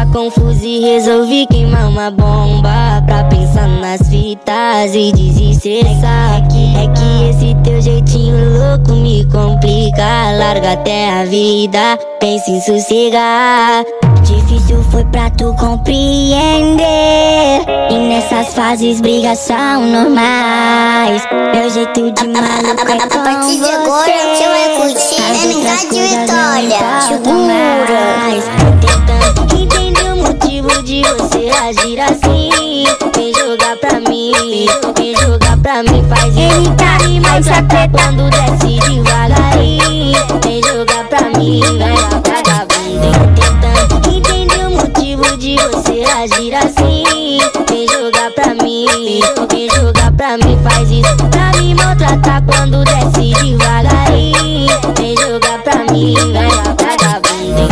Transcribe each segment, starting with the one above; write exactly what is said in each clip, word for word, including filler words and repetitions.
Tava confuso e resolvi queimar uma bomba pra pensar nas fitas e desestressar. É que, é que esse teu jeitinho louco me complica. Larga até a vida, pensa em sossegar. Difícil foi pra tu compreender, e nessas fases brigas são normais. Meu jeito de maluco é com A partir de agora você vai curtir M K de Vitória. Segura. Tentando entender o motivo de você agir assim. Vem jogar pra mim, vem jogar pra mim. Faz isso pra mim, mas até quando desce devagarinho. Vem jogar pra mim, vai lá pra vagabundo. Tentando entender o motivo de você agir assim. Vem jogar pra mim, vem jogar pra mim. Faz isso pra me maltratar quando desce devagarinho. Vem jogar pra mim, vai lá pra vagabundo.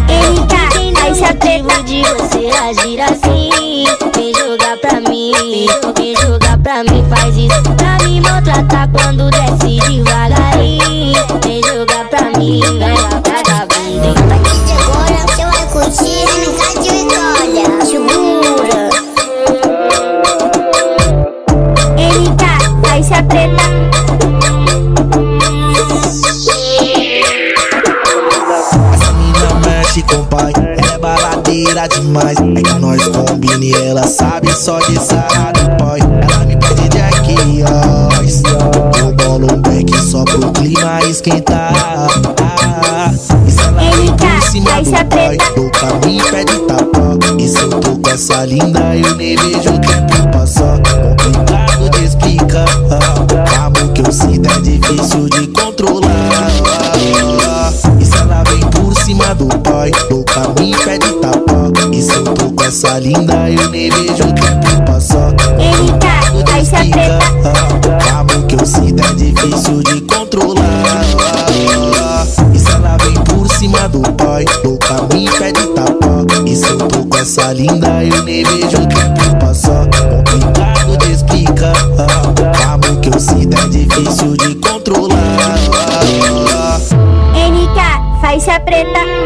Motivo de você agir assim. Vem jogar pra mim, vem jogar pra mim. Faz isso pra me maltratar quando desce devagarinho. Vem jogar pra mim, vai lá pra vagabundo. A partir de agora você vai curtir M K de Vitória. Segura. M K, faz a preta. Essa mina mexe com o pai, ela é baladeira demais. É que nós combina e ela sabe só de sarrar do pai. Ela me pede Jack, ó. Eu bolo um back só pro clima esquentar. E se ela vem por cima do pai, do caminho pede tapa. E se eu tô com essa linda, eu nem vejo o tempo passar. Complicado de explicar, amor que eu sinto é difícil de controlar. E se ela vem por cima do pai, do caminho pede tapa. E se eu tô com essa linda, eu nem vejo o tempo passar. Complicado de explicar, amor que eu sinto é difícil de controlar. E se ela vem por cima do pai, do caminho pede tapa. E se eu tô com essa linda, eu nem vejo o tempo passar. Complicado de explicar, amor que eu sinto é difícil de controlar. M K, faixa preta.